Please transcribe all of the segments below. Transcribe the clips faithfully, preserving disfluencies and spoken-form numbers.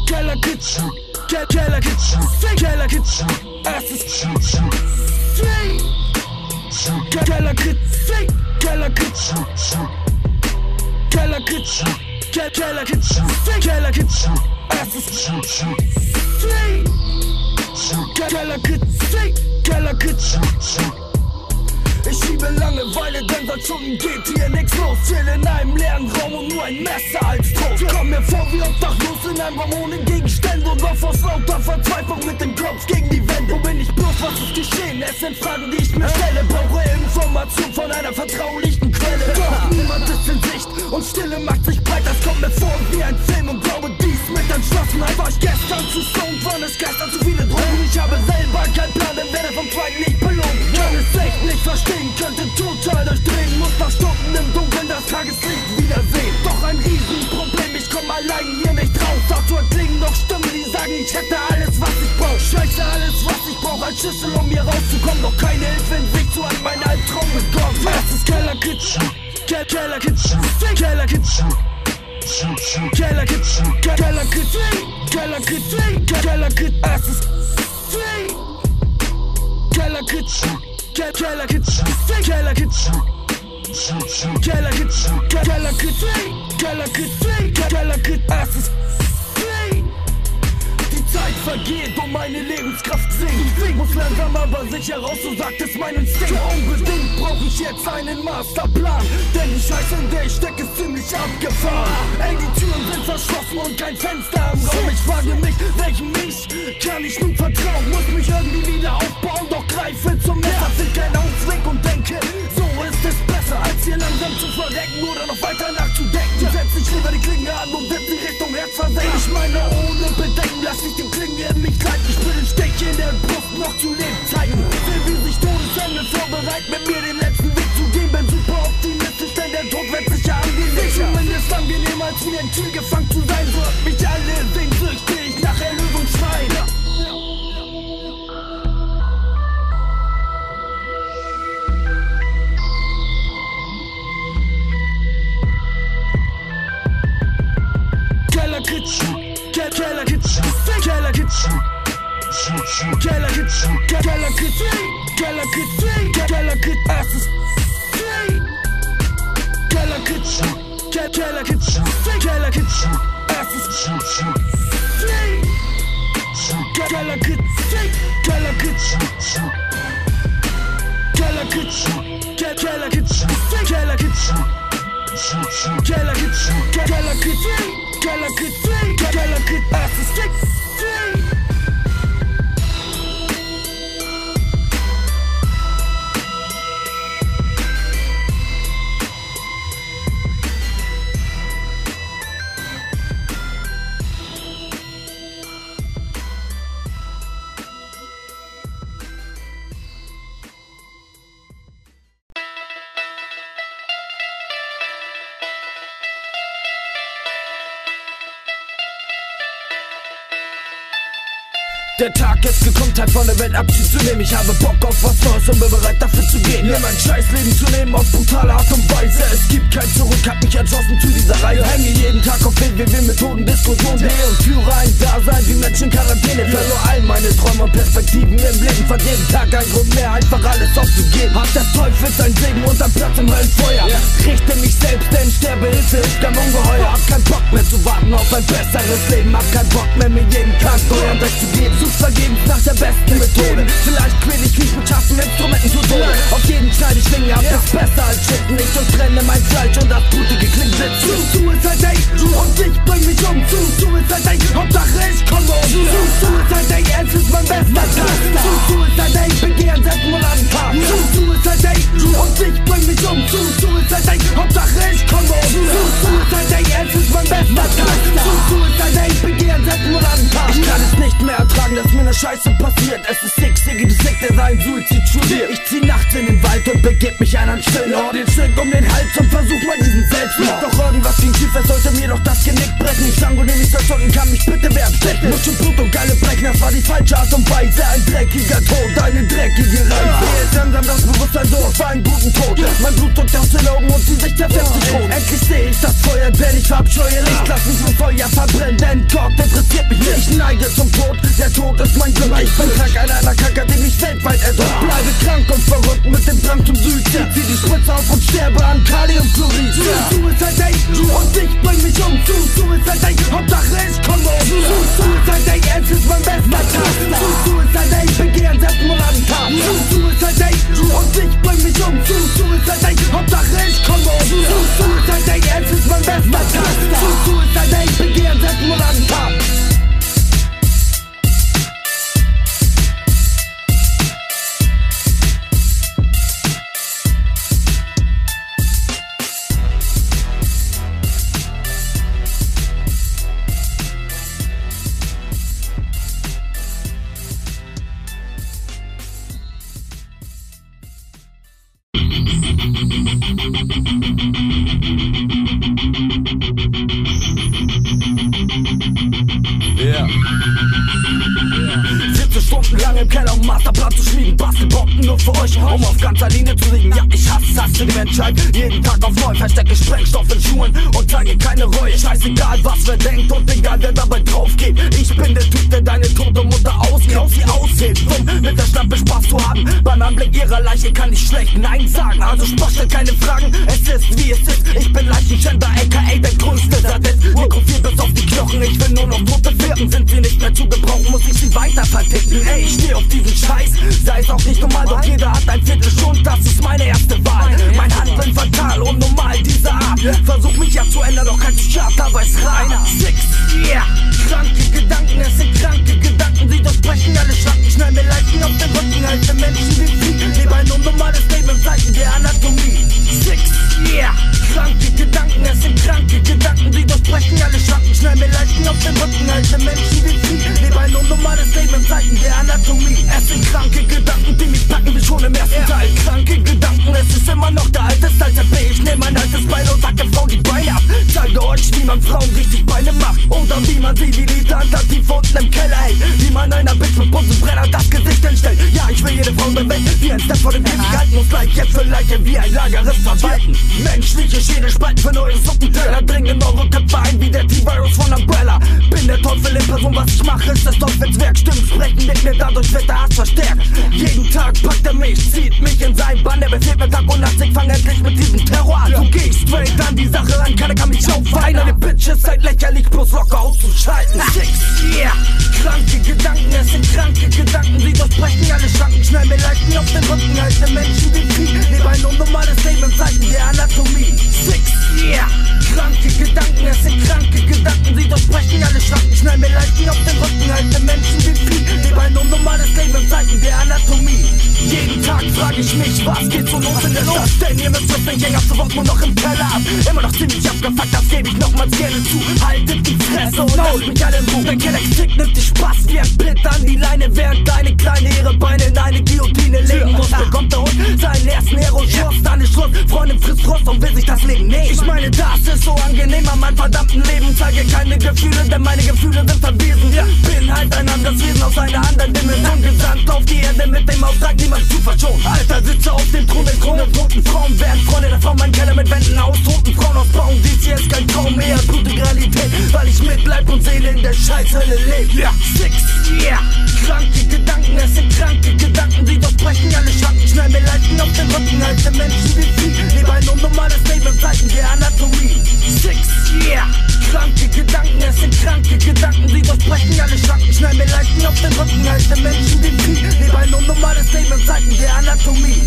Keller Kitsch, Keller Kitsch, Keller Kitsch, erstes Flee, Keller Kitsch, Keller Kitsch, Keller Kitsch, Keller Kitsch, Keller Kitsch, erstes Flee, Keller Kitsch, Keller Kitsch. Ich schiebe Langeweile, denn seit Stunden geht hier nix los. Chill in einem leeren Raum und nur ein Messer als Trost. Komm mir vor wie obdachlos in einem Raum ohne Gegenstände und lauf aus lauter Verzweiflung mit dem Kopf gegen die Wände. Wo bin ich bloß, was ist geschehen? Es sind Fragen, die ich mir stelle. Brauche Information von einer vertraulichen Quelle. Doch niemand ist in Sicht und Stille macht sich breit. Das kommt mir vor wie ein Film und glaube dies mit Entschlossenheit. War ich gestern zu stoned, waren es gestern zu viele Drogen. Ich habe selber keinen Plan, denn werde vom Zweiten nicht belohnt. Kann es echt nicht verstehen, könnte total durchdrehen. Muss nach Stunden im Dunkeln das Tageslicht wiedersehen. Doch ein Riesenproblem, ich komm allein hier nicht raus. Dazu klingen noch Stimmen, die sagen, ich hätte alles, was ich brauch. Scheiße, alles, was ich brauch als Schlüssel, um hier rauszukommen. Doch keine Hilfe in Sicht, so hat mein Albtraum begonnen. Erstes Keller Kitsch, Keller Kitsch, Keller Kitsch, Keller Kitsch, Keller Kitsch, Keller Kitsch, Keller Kitsch, erstes Flee, Keller Kitsch, Keller Kitsch, Keller Kitsch, Keller Kitsch, Keller Kitsch, Keller Kitsch, Keller Kitsch, erstes Flee. Die Zeit vergeht und meine Lebenskraft sinkt. Muss langsam aber sicher raus, so sagt es mein Instinkt. Unbedingt brauch ich jetzt einen Masterplan, denn die Scheiße, in der ich stecke, ist ziemlich abgefahren. Ey, die Türen sind verschlossen und kein Fenster im Raum. Ich frage mich, welchem ich kann ich nun vertrauen? Muss mich irgendwie wieder aufbauen, doch greife zum Messer. Find keinen Ausweg und denke, so ist es besser, als hier langsam zu verrecken oder noch weiter nachzudenken. Setz ich lieber die Klinge an und wipp die Richtung Herz versenken. Ich meine, ohne Bedenken lass ich den Klingen in mich gleiten. Ich will den Stech in der Brust noch zu Lebzeiten. Will, wie sich Todesengel vorbereiten, mit mir den letzten Weg zu gehen. Bin super optimistisch, denn der Tod wird sicher angenehm. Zumindest angenehmer als wie ein Tier gefangen zu sein. So hat mich alle sehnsüchtig nach Erlösung schreien. Keller Kitsch, Keller Kitsch, Keller Kitsch, Keller Kitsch, Keller Kitsch, Keller Kitsch, Keller Kitsch, erstes Flee, Keller Kitsch, Keller Kitsch, Keller Kitsch, erstes Flee, Keller Kitsch, Keller Kitsch, Keller Kitsch, Keller Kitsch, Keller Kitsch, Keller Kitsch, Keller Kitsch, Keller Kitsch, Keller Kitsch, erstes Flee. Der Tag ist gekommen, Zeit von der Welt Abschied zu nehmen. Ich habe Bock auf was Neues und bin bereit dafür zu gehen. Mir mein Scheißleben zu nehmen auf brutale Art und Weise. Es gibt kein Zurück, hab mich entschlossen zu dieser Reise. Hänge jeden Tag auf W W W-Methoden, Diskussionen und führe ein Dasein wie Menschen in Quarantäne. Verlor all meine Träume und Perspektiven im Leben. Fand jeden Tag ein Grund mehr, einfach alles aufzugeben. Hab des Teufels ein Segen und ein Platz im Höllenfeuer. Richte mich selbst, denn Sterbehilfe ist ganz ungeheuer. Hab keinen Bock mehr zu warten auf ein besseres Leben. Hab keinen Bock mehr, mir jeden Tag Steuern durchzugeben. Vergebens nach der besten Methode. Vielleicht quäl ich mich mit scharfen Instrumenten zu Tode. Auf jeden schneide ich Finger ab, ist besser als Schitten. Ich durchtrenne mein Fleisch und das blutige Klingblitz. Zu Suicide Day und ich bring mich um. Zu Suicide Day, Hauptsache ich komme um. Zu Suicide Day, es ist mein bester Tag. Zu Suicide Day, begehren Selbstmord Tag. Zu Suicide Day und ich bring mich um. Zu Suicide Day, Hauptsache ich komme um. Zu Suicide Day, es ist mein bester Tag. Zu Suicide Day, begehren Selbstmord Tag. Ich kann es nicht mehr ertragen, dass mir ne Scheiße passiert. Es ist Sick, Siggy, du Sick, der seinen Suizid studiert. Ich zieh nachts in den Wald und begeb mich an einen stillen Ort. Den Strick um den Hals und versuch mal diesen Selbstmord. Doch irgendwas ging schief, es sollte mir doch das Genick brechen. Ich sang und nicht zwei Stunden kann mich bitte wer abstechen. Mutsch und Blut und geile Brechen, das war die falsche Art und Weise. Ein dreckiger Tod, eine dreckige Reise. Sehe es langsam das Bewusstsein so auf einen guten Tod. Mein Blut drückt aus den Augen und die Sicht zerfetzt sich rot. Endlich sehe ich das Feuer, denn ich verabscheue Licht. Lass mich vom Feuer verbrennen, denn Gott interessiert mich nicht. neige zum Tod, der Tod ist mein Glück. Ich bin krank an einer Krankheit, die mich weltweit erdrückt. Bleibe krank und verrückt mit dem Drang zum Suizid. Zieh die Spritze auf und sterbe an Kaliumchlorid. Suicide Day und ich bring mich um. Suicide Day, Hauptsache ich komme um. Suicide Day, es ist mein bester Tag. Suicide Day, begeh ein Selbstmordattentat. Suicide Day und ich bring mich um. Suicide Day, Hauptsache ich komme um. Suicide Day, es ist mein bester Tag. Suicide Day, begeh ein Selbstmordattentat. Yeah. Sitze stundenlang im Keller, um Masterplan zu schmieden. Bastelbomben nur für euch, um auf ganzer Linie zu liegen. Ja, ich hasse, hasse die Menschheit, jeden Tag auf neu. Verstecke Sprengstoff in Schuhen und zeige keine Reue. Scheißegal, was wer denkt und egal, wer dabei drauf geht. Ich bin der Typ, der deine tote Mutter ausgraut, sie aushält. Dumm, mit der Schlampe Spaß zu haben. Beim Anblick ihrer Leiche kann ich schlecht Nein sagen. Also Spaß, stellt keine Fragen, es ist wie es ist. Ich bin Leichenschänder, aka der größte Sadist. Mikrophon bis auf die Knochen, ich will nur noch tote Firmen. Sind sie nicht mehr zu gebrauchen, muss ich sie weiter verticken. Ey, ich steh auf diesen Scheiß, sei es auch nicht normal, doch jeder hat ein Viertel schon, das ist meine erste Wahl. Mein Handeln fatal, unnormal dieser Art. Versuch mich ja zu ändern, doch kein Psychiater weiß rein. Six, yeah, kranke Gedanken, es sind kranke Gedanken, sie durchbrechen alle Schranken. Schnell mir Leichen auf den Rücken, halte Menschen wie Vieh. Lebe ein unnormales Leben im Zeichen der Anatomie. Six, yeah, kranke Gedanken, es sind kranke Gedanken, sie durchbrechen alle Schranken. Schnell mir Leichen auf den Rücken, halte Menschen wie Vieh. Lebe ein unnormales Leben im Zeichen der Anatomie. Es sind kranke Gedanken, die mich packen wie schon im ersten Teil. Kranke Gedanken, es ist immer noch der alte Style. Ich nehme ein altes Bein und sacke Frau die Beine ab. Zeige euch, wie man Frauen richtig Beine macht. Oder wie man sie wie Liter tief unten im Keller hält. Wie man einer Bitch mit Bunsenbrenner das Gesicht entstellt. Ja, ich will jede Frau der Welt wie ein Step vor dem Käfig halten. Muss gleich jetzt für Leiche wie ein Lagerriss verwalten. Menschliche Schädel spalten für neue Suppenteller. Dringen in eure Köpfe ein wie der T-Virus von Umbrella. Bin der Teufel in Person, was ich mache ist das Teufelswerk. Stimmen sprechen mit mir, dadurch wird der Hass verstärkt. Jeden Tag packt er mich, zieht mich in sein Bann. Er befehlt mir Tag und Nacht, ich fang endlich mit diesem Terror an. So geh ich straight an die Sache ran, keiner kann mich aufhalten. Eine Bitches seid lächerlich, bloß locker auszuschalten. Six, yeah, kranke Gedanken, es sind kranke Gedanken, sie durchbrechen alle Schranken. Schnell mir Leichen auf den Rücken, halte Menschen wie Vieh. Lebe ein unnormales Leben im Zeichen der Anatomie. Six, yeah, kranke Gedanken, es sind kranke Gedanken, sie durchbrechen alle Schranken. Schnell mir Leichen auf den Rücken, halte Menschen wie Vieh. Lebe ein unnormales Leben im Zeichen der Anatomie. Jeden Tag frag ich mich, was geht so los in der Stadt? Denn ihr müsst wissen, ich häng ab sofort nur noch im Keller ab. Immer noch ziemlich abgefuckt, das geb ich nochmals gerne zu. Haltet die Fresse und lasst mich alle in Ruhe. Der Kellex-Tick nimmt die Spaß wie ein Blit an die Leine, während deine Kleine ihre Beine in eine Guillotine legen muss. Bekommt der Hund seinen ersten Hero-Schuss, dann ist Schluss. Freundin frisst Frust und will sich das Leben nehmen. Ich meine, das ist so angenehm an meinem verdammten Leben. Zeige keine Gefühle, denn meine Gefühle sind verwiesen. Bin halt ein anderes Wesen aus einer anderen Dimension, gesandt auf die Erde mit dem Auftrag, niemand zu verschonen. Alter, sitze auf dem Thron, den Krone toten Frauen werden Freunde der Frau, mein Keller mit Wänden aus toten Frauen ausbauen. Dies hier ist kein Traum, eher blutige Realität, weil ich mit Leib und Seele in der Scheißhölle lebe. Ja, six, yeah, kranke Gedanken, es sind kranke Gedanken, sie durchbrechen alle Schranken. Schnell mir Leichen auf den Rücken, halte Menschen wie Vieh. Lebe ein unnormales Leben im Zeichen der Anatomie. Six, yeah, kranke Gedanken, es sind kranke Gedanken, sie durchbrechen alle Schranken. Schnell mir Leichen auf den Rücken, halte Menschen wie Vieh. Lebe ein unnormales Leben im Zeichen der Anatomie.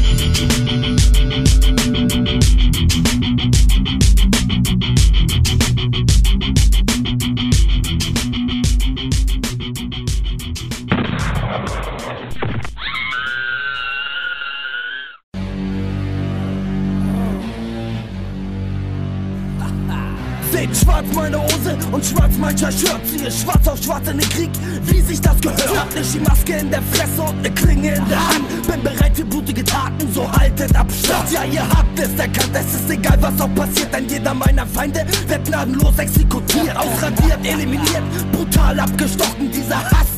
Seht schwarz meine Hose und schwarz mein Shirt. Ziehe schwarz auf schwarz in den Krieg, wie sich das gehört. Hab ne Skimaske in der Fresse und ne Klinge in der Hand. Bin bereit für blutige Taten, so haltet Abstand. Ja, ihr habt es erkannt, es ist egal was auch passiert. Denn jeder meiner Feinde wird gnadenlos exekutiert, ausradiert, eliminiert, brutal abgestochen. Dieser Hass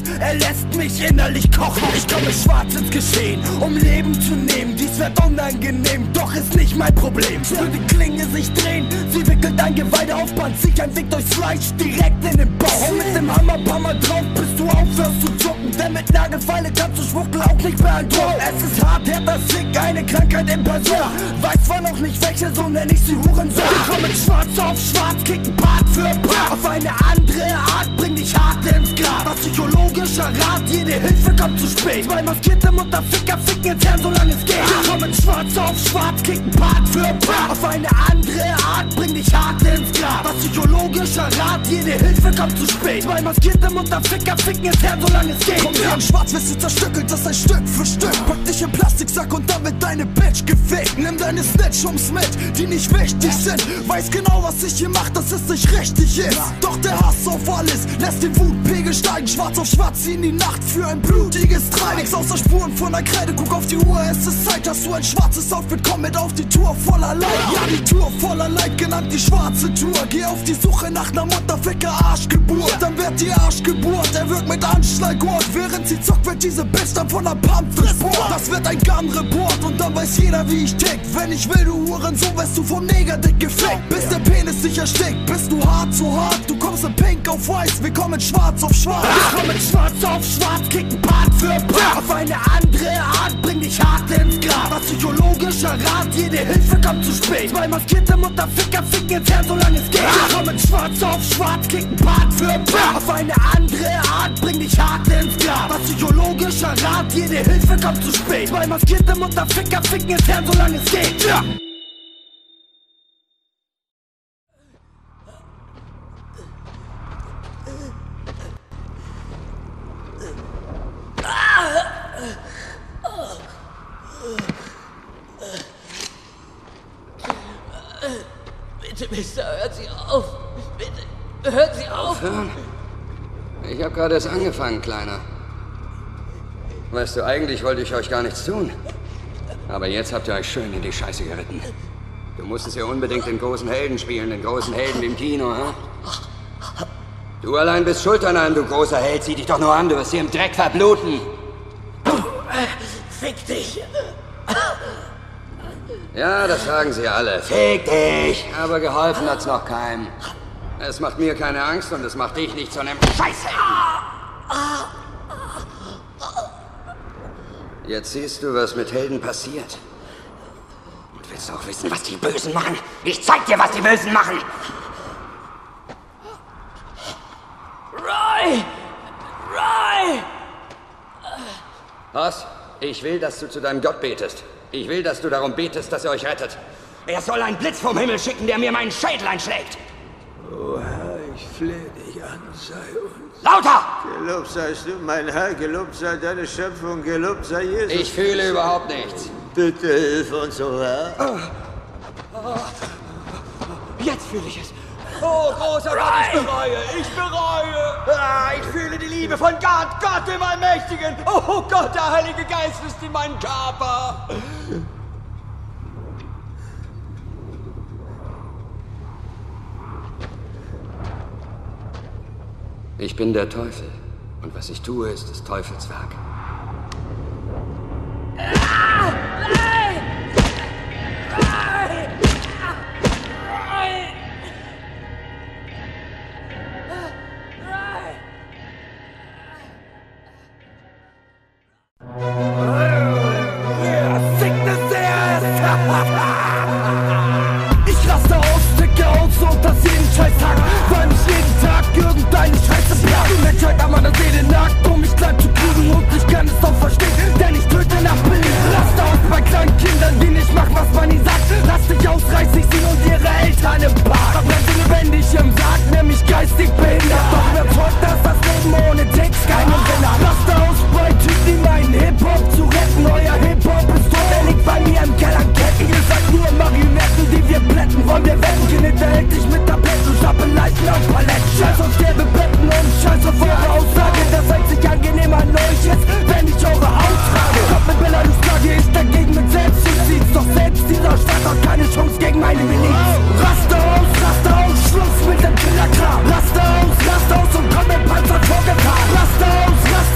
er lässt mich innerlich kochen. Ich komme schwarz ins Geschehen, um Leben zu nehmen. Dies wird unangenehm, doch ist nicht mein Problem. Für die Klinge sich drehen, sie wickelt ein Geweih auf Band, sich ein Weg durchs Fleisch direkt in den Bauch. Und mit dem Hammer paar Mal drauf, bis du aufhörst zu zucken. Denn mit Nagelfeile kannst du Schwuchtel auch nicht beantworten. Es ist hart, härter Sick, eine Krankheit in Person. Weiß zwar noch nicht welche, so nenn ich sie Hurensohn. Ich komm mit schwarz auf schwarz, kicken Part für Part. Auf eine andere Art, bring dich hart ins Grab. Was psychologischer Rat, jede Hilfe kommt zu spät. Zwei maskierte Mutterficker ficken ins Herrn, solange es geht. Ich komm mit schwarz auf schwarz, kicken Part für Part. Auf eine andere Art, bring dich hart ins Grab. Was psychologischer Rat, jede Hilfe kommt zu spät. Zwei maskierte Mutterficker ficken ins Herrn, solange es geht. Komm her, in schwarz wirst du zerstückelt, das ein Stück für Stück. Pack dich in Plastiksack und dann wird deine Bitch gefickt. Nimm deine Snitch-Ums mit, die nicht wichtig sind. Weiß genau, was ich hier mach, dass es nicht richtig ist. Doch der Hass auf alles lässt den Wutpegel steigen. Schwarz auf schwarz in die Nacht für ein blutiges Treiben. Nix außer Spuren von der Kreide, guck auf die Uhr, es ist Zeit, dass du ein schwarzes Outfit komm mit auf die Tour voller Leid. Ja, die Tour voller Leid, genannt die schwarze Tour. Geh auf die Suche nach ner Mutterficker Arschgeburt. Dann wird die Arschgeburt, er wirkt mit Anschlagort. Während sie zockt, wird diese Bitch dann von der Pump durchbohrt. Das wird ein Gun-Report und dann weiß jeder, wie ich tick. Wenn ich will, du Hurensohn, wirst du vom Negerdick gefickt. Bis der Penis dich erstickt, bist du hart zu hart. Du kommst in Pink auf Weiß, wir kommen schwarz auf schwarz. Wir kommen schwarz auf schwarz, kicken Part für Part. Auf eine andere Art, bring dich hart ins Grab. Was psychologischer Rat, jede Hilfe kommt zu spät. Zwei maskierte Mutterficker ficken ins Herz, solange es geht. Wir kommen schwarz auf schwarz, kicken Part für Part. Auf eine andere Art, bring dich hart ins Grab. Was psychologischer Rat, jede Hilfe kommt zu spät. Zwei maskierte Mutterficker ficken ins Herz, solange es geht. Ja. Bitte, Mister, hört Sie auf! Bitte, hört Sie auf! Aufhören? Ich habe gerade erst angefangen, Kleiner. Weißt du, eigentlich wollte ich euch gar nichts tun. Aber jetzt habt ihr euch schön in die Scheiße geritten. Du musstest ja unbedingt den großen Helden spielen, den großen Helden im Kino, ha? Du allein bist schuld an allem, du großer Held. Zieh dich doch nur an, du wirst hier im Dreck verbluten. Fick dich! Ja, das sagen sie alle. Fick dich! Aber geholfen hat's noch keinem. Es macht mir keine Angst und es macht dich nicht zu einem Scheißhelden. Jetzt siehst du, was mit Helden passiert. Und willst du auch wissen, was die Bösen machen? Ich zeig dir, was die Bösen machen! Roy! Roy! Was? Ich will, dass du zu deinem Gott betest. Ich will, dass du darum betest, dass er euch rettet. Er soll einen Blitz vom Himmel schicken, der mir meinen Schädel einschlägt. O Herr, ich flehe dich an, sei uns. Lauter! Gelobt seist du, mein Herr, gelobt sei deine Schöpfung, gelobt sei Jesus. Ich fühle überhaupt nichts. Bitte hilf uns, o Herr. Jetzt fühle ich es. Oh, großer Gott, ich bereue, ich bereue. Ah, ich fühle die Liebe von Gott, Gott dem Allmächtigen. Oh Gott, der Heilige Geist ist in meinem Körper. Ich bin der Teufel. Und was ich tue, ist das Teufelswerk. Ah, nein! Nein! Ich raste aus, ticke aus und das jeden Scheißtag, weil mich jeden Tag irgendeine Scheiße plagt. Die Menschheit an meiner Seele nagt, um mich klein zu kriegen, und ich kann es doch verstehen, denn ich töte nach Belieben. Raste aus bei kleinen Kindern, die nicht machen, was man ihnen sagt. Lass dich aus, reiß ich sie und ihre Eltern im Park. Verbrennte lebendig im Sarg, nämlich geistig behindert. Doch überzeugt, dass das Leben ohne Text keinen Sinn hat. Raste aus bei Typen, die meinen Hip-Hop zu retten. Euer Hip-Hop ist tot, der liegt bei mir im Keller Ketten. Ihr seid nur Marionetten, die wir plätten. Wollen wir wetten, Kind hält dich mit Tabletten, schappe Leichen auf Paletten. Scheiß auf derbe Betten und scheiß auf eure Aussage. Das einzig angenehm an euch ist, wenn ich eure Haut trage. Kommt mit Belarus, sage ich dagegen mit Selbstjustiz. Doch selbst dieser Stadt hat keine Chance gegen meine Miliz. Raste aus, raste aus, Schluss mit dem Killerkram. Raste aus, raste aus und komm mit Panzer vorgefahren. Raste aus, raste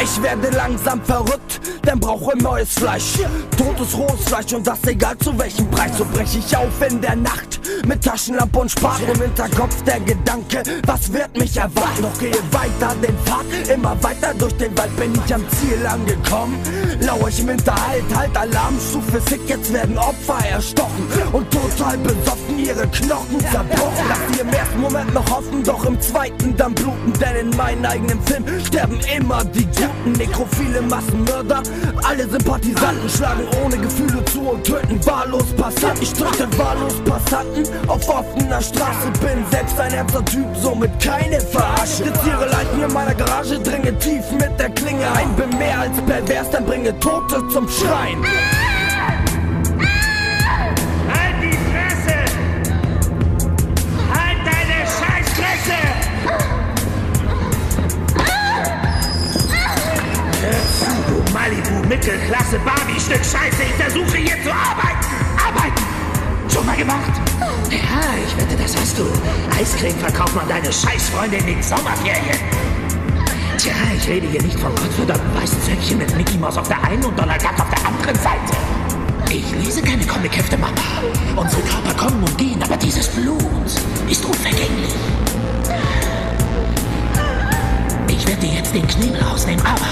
Ich werde langsam verrückt, denn brauche neues Fleisch. Totes rohes Fleisch und das egal zu welchem Preis. So brech ich auf in der Nacht mit Taschenlampe und Spaten. Im Hinterkopf der Gedanke, was wird mich erwarten? Doch gehe weiter den Pfad, immer weiter durch den Wald. Bin ich am Ziel angekommen, lauer ich im Hinterhalt. Halt Alarmstufe Sick, jetzt werden Opfer erstochen und total besoffen ihre Knochen zerbrochen. Lass sie im ersten Moment noch hoffen, doch im zweiten dann bluten. Denn in meinem eigenen Film sterben immer die Guten. Nekrophile Massenmörder, alle Sympathisanten schlagen ohne Gefühle zu und töten wahllos Passanten. Ich töte wahllos Passanten auf offener Straße. Bin selbst ein ernster Typ, somit keine Verarsche. Skizziere Leichen in meiner Garage, dringe tief mit der Klinge ein. Bin mehr als pervers, dann bringe Tote zum Schreien. Halt die Fresse! Halt deine Scheißfresse! Hör zu, du Malibu, Mittelklasse, Barbie-Stück Scheiße. Ich versuche hier zu arbeiten. Arbeiten! Schon mal gemacht? Ja, ich wette, das hast du. Eiscreme verkauft man deine Scheißfreunde in den Sommerferien. Tja, ich rede hier nicht von gottverdammten weißen Zöckchen mit Mickey Mouse auf der einen und Donald Duck auf der anderen Seite. Ich lese keine Comichefte, Mama. Unsere Körper kommen und gehen, aber dieses Blut ist unvergänglich. Ich werde dir jetzt den Knebel rausnehmen, aber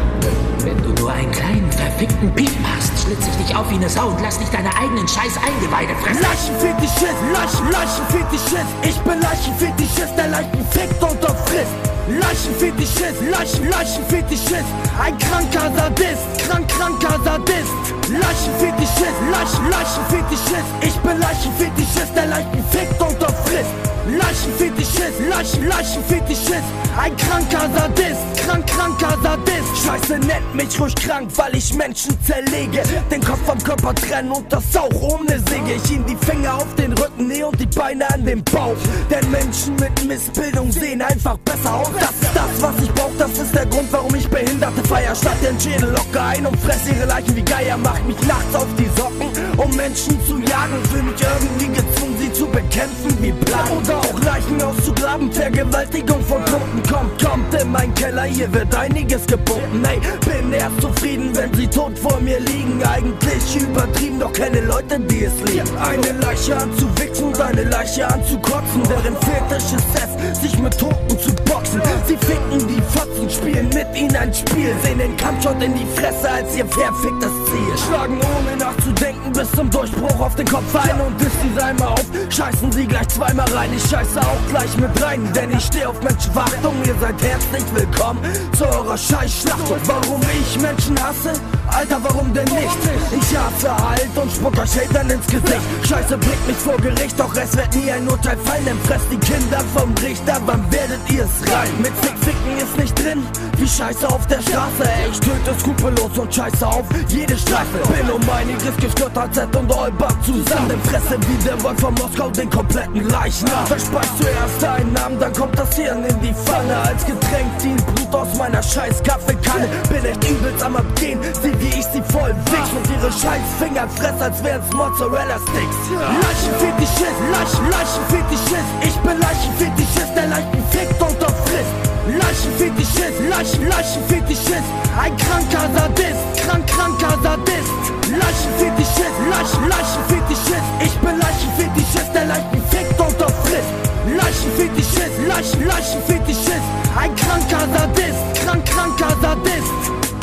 wenn du nur einen kleinen, verfickten Piep machst, schlitz ich dich auf wie eine Sau und lass dich deine eigenen scheiß Eingeweide fressen. Leichenfetischist, Leichen, Leichenfetischist. Ich bin Leichenfetischist, der Leichen fickt und frisst. Leichenfetischist, Leichen, Leichenfetischist. Ein kranker Sadist, krank, kranker Sadist. Leichenfetischist, Leichen, Leichenfetischist. Ich bin Leichenfetischist, der Leichen fickt und frisst. Leichenfetischist, Leichen, Leichenfetischist. Ein kranker Sadist, krank, kranker Sadist. Scheiße, nennt mich ruhig krank, weil ich Menschen zerlege. Den Kopf vom Körper trennen und das auch ohne Säge. Ich ihnen die Finger auf den Rücken, nee, und die Beine an den Bauch. Denn Menschen mit Missbildung sehen einfach besser aus. Das ist das, was ich brauch, das ist der Grund, warum ich Behinderte feier. Statt den Schädel locker ein und fress ihre Leichen wie Geier. Mach mich nachts auf die Socken, um Menschen zu jagen. Fühl mich irgendwie gezwungen, sie zu bekämpfen wie Plagen. Oder auch Leichen auszugraben, Vergewaltigung von Toten. Kommt, kommt in mein Keller, hier wird einiges geboten. Ey, bin erst zufrieden, wenn sie tot vor mir liegen. Eigentlich übertrieben, doch keine Leute, die es lieben. Eine Leiche anzuwichsen, deine Leiche anzukotzen. Deren Fetisch ist es, sich mit Toten zu boxen. Sie ficken die Fotzen, spielen mit ihnen ein Spiel. Sehen den Kampfshot in die Fresse als ihr verficktes Ziel. Schlagen ohne nachzudenken bis zum Durchbruch auf den Kopf ein. Und ist diese einmal auf, scheißen sie gleich zweimal rein. Ich scheiße auch gleich mit rein, denn ich steh auf Menschenwartung. Ihr seid herzlich willkommen zu eurer Scheißschlacht. Und warum ich Menschen hasse? Alter, warum denn nicht? Ich hasse halt und spuck euch Hatern ins Gesicht. Scheiße, blickt mich vor Gericht, doch es wird nie ein Urteil fallen. Denn fresst die Kinder vom Richter, wann werdet ihr es rein? Mit Fick, Ficken ist nicht drin, wie Scheiße auf der Straße. Ey, ich töte skrupellos und scheiße auf jede Streife. Bin um einiges gestört als Z und Olbach zusammen. Denn fresse wie der Wolf von Moskau den kompletten Leichnam. Verspeist zuerst einen Namen, dann kommt das Hirn in die Pfanne. Als Getränk dient Blut aus meiner scheiß Kaffeekanne. Bin echt übelst am Abgehen, sieh wie ich sie voll wichs. Und ihre scheiß Finger fress, als wären's Mozzarella-Sticks. Leichenfetischist, Leichen, Leichenfetischist. Ich bin Leichenfetischist, der Leichen fickt und frisst. Leichenfetischist, Leichen, Leichenfetischist. Ein kranker Sadist, krank, kranker Sadist. Leichenfetischist, Leichen, Leichenfetischist. Ich bin Leichenfetischist, der Leichen fickt und frisst. Leichenfetischist, Leichen, Leichenfetischist. Ein kranker Sadist, krank, kranker Sadist.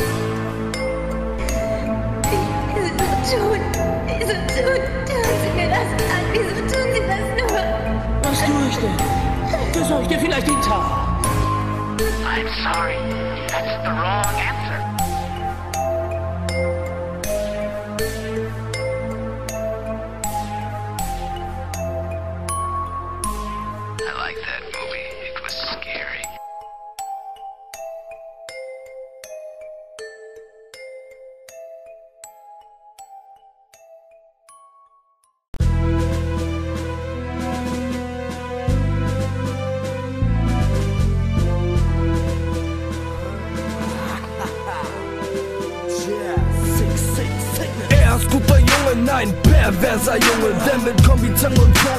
Wieso tun? Wieso tun? Tun Sie mir das an? Wieso tun Sie das nur? Was tue ich denn? Besorge ich dir vielleicht den Tag? I'm sorry. That's the wrong answer. I like that movie. It was scary. Er ist guter Junge, nein, perverser Junge, der mit Kombi, Zange und Flow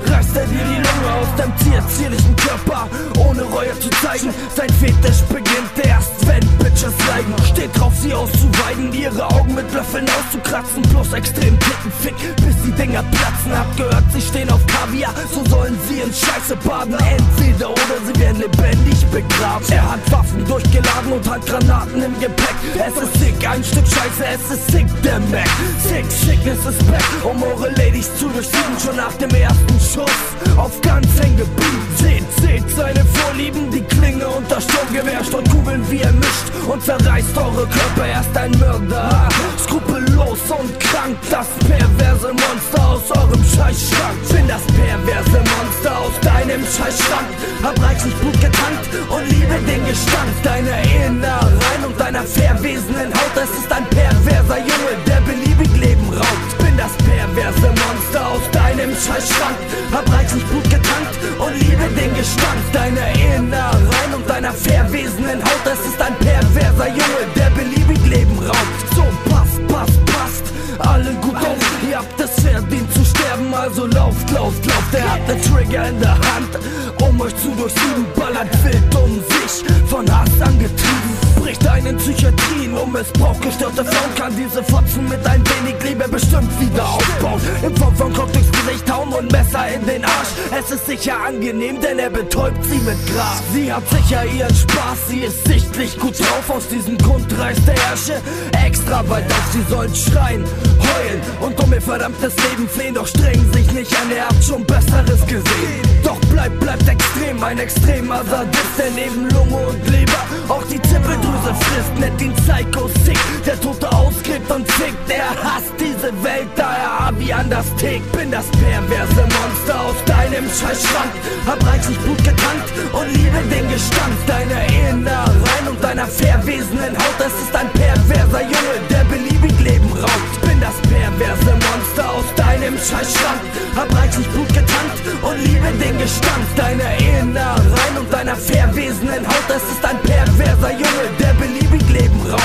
reißt er dir die Lunge aus deinem zierlichen Körper, ohne Reue zu zeigen. Sein Fetisch beginnt erst, wenn Bitches leiden. Steht drauf, sie auszuweiden, ihre Augen mit Löffeln auszukratzen, plus extrem dicken Fick, bis die Dinger platzen. Hab gehört, sie stehen auf Kaviar, so sollen sie in Scheiße baden. Entweder oder sie werden lebendig begraben. Er hat Waffen durchgeladen und hat Granaten im Gepäck. Es ist sick, ein Stück Scheiße, es ist sick, der Mac. Sick, Sickness ist back, um eure Ladies zu durchsuchen. Schon nach dem ersten Schuss, auf ganz eng geblieben. Seht, seht seine Vorlieben, die Klinge und das Sturmgewehr. Steuerkugeln wie er mischt und zerreißt eure Körper. Er ist ein Mörder, skrupellos und krank. Das perverse Monster aus eurem Scheißschrank. Bin das perverse Monster aus deinem Scheißschrank. Hab reichlich Blut getankt und liebe den Gestank deiner Innereien und deiner verwesenen Haut. Es ist ein perverser Junge, der beliebig Leben raubt. Bin das perverse Monster aus deinem Scheißschrank. Hab reichlich Blut getankt und liebe den Gestank deiner Innereien und deiner verwesenen Haut. Es ist ein perverser Junge, der beliebig Leben raubt. So, passt, passt, passt, alle gut auf. Ihr habt es verdient zu sterben, also lauft, lauft, lauft. Er hat den Trigger in der Hand, um euch zu durchsieben. Ballert wild um sich, von Hass angetrieben. Bricht einen Psychiatrien, um missbrauchgestörte Frauen. Kann diese Fotzen mit ein wenig Liebe bestimmt wieder aufbauen. In Form von Kopf durchs Gesicht hauen und Messer in den Arsch. Es ist sicher angenehm, denn er betäubt sie mit Gras. Sie hat sicher ihren Spaß, sie ist sichtlich gut drauf. Aus diesem Grund reißt der Herrsche extra weit auf. Sie sollen schreien, heulen und um ihr verdammtes Leben flehen. Doch strengen sich nicht an, er hat schon Besseres gesehen. Doch bleibt, bleibt extrem, ein extremer Sadist, der neben Lunge und Leber auch die Zippeldrüse frisst. Nennt ihn Psycho Sick, der Tote ausgräbt und fickt. Er hasst diese Welt, da er Abi anders tickt. Bin das perverse Monster aus deinem Scheißschrank. Hab reichlich Blut getankt und liebe den Gestank deiner Innereien und deiner verwesenen Haut. Es ist ein perverser Junge, der beliebig Leben raubt. Bin das perverse Monster aus deinem Scheißschrank. Hab reichlich Blut getankt und liebe den Gestank deiner Innereien und deiner verwesenen Haut. Es ist ein perverser Junge, der beliebig Leben raubt.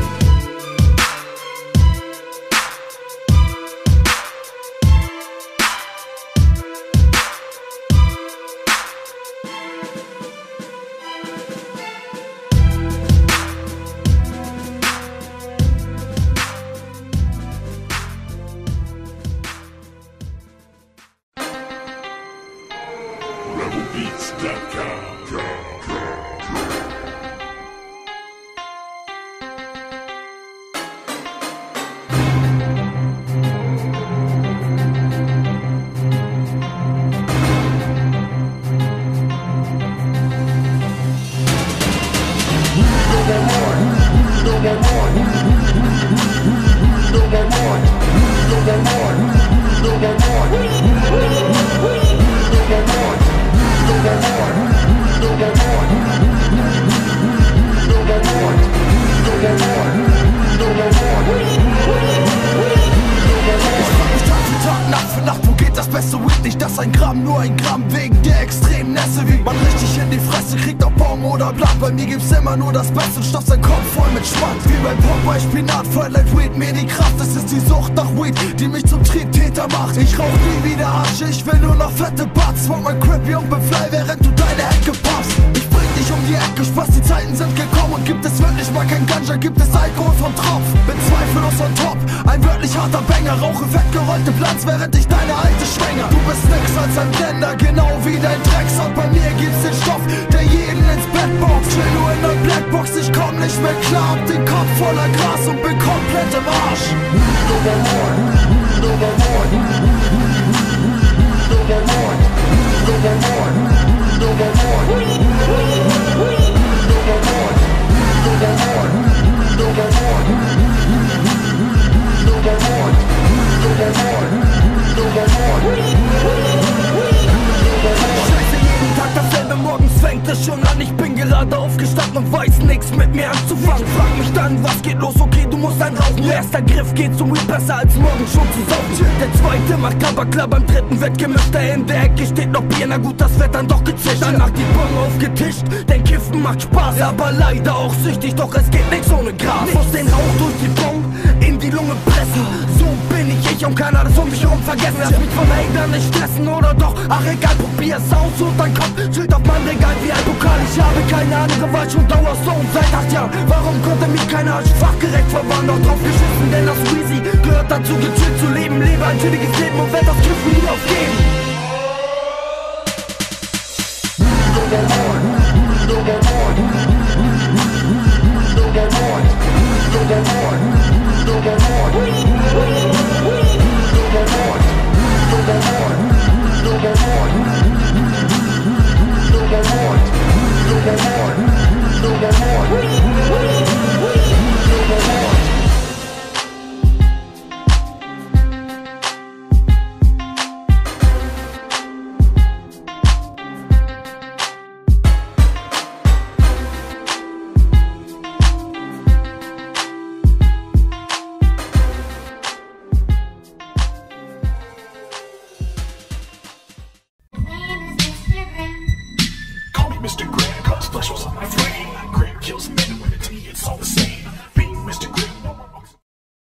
Nicht, dass ein Gramm nur ein Gramm wegen der extremen Nässe wiegt. Man richtig in die Fresse kriegt, ob Baum oder Blatt. Bei mir gibt's immer nur das Beste und stopft sein Kopf voll mit Schwand. Wie beim Popeye Spinat, Freiheit Weed, mir die Kraft. Es ist die Sucht nach Weed, die mich zum Triebtäter macht. Ich rauch nie wieder Asche, ich will nur noch fette Butts. Smoke mein Crap, Jung, bin fly, während du deine Hecke passt. Ich bring dich um die Ecke, Spaß, die Zeiten sind gekommen. Und gibt es wirklich mal kein Ganja, gibt es Alkohol vom Tropf. Bin zweifellos on top, ein wirklich harter Banger. Rauche fettgerollte Planz, während ich deine alte schwänger. Du bist nix als ein Blender, genau wie dein Drecksack. Bei mir gibt's den Stoff, der jeden ins Bett boxt. Chill nur in der Blackbox, ich komm nicht mehr klar. Hab den Kopf voller Gras und bin komplett im Arsch. Weed over more, weed over more, weed over more, weed over more, weed over more, weed over more, weed over more, weed over more, weed over more, weed over more, weed over more, weed over more. Scheiße, jeden Tag dasselbe, morgens fängt es schon an. Ich bin gerade aufgestanden und weiß nix mit mir anzufangen. Frag mich dann, was geht los? Okay, du musst dann rauchen. Erster Griff geht zum Weed, besser als morgen schon zu saufen. Der zweite macht Klapperklar, beim dritten wird gemischt. Da in der Ecke steht noch Bier, na gut, das wird dann doch gezischt. Danach die Bong aufgetischt, denn Kiffen macht Spaß, aber leider auch süchtig. Doch es geht nix ohne Gras. Muss den Rauch durch die Bong in in die Lunge pressen. So bin ich, ich und keiner das um mich herum vergessen. Lass mich von Hatern nicht stressen oder doch, ach egal, probier's aus und dein Kopf chillt auf meinem Regal wie ein Pokal. Ich habe keine andere Wahl, schon dauerst so und seit acht Jahren. Warum konnte mich keiner als fachgerecht verwahren? Doch drauf geschissen, denn das Weezy gehört dazu, gechillt zu leben. Lebe ein chilliges Leben und werd das Kiffen nie aufgeben.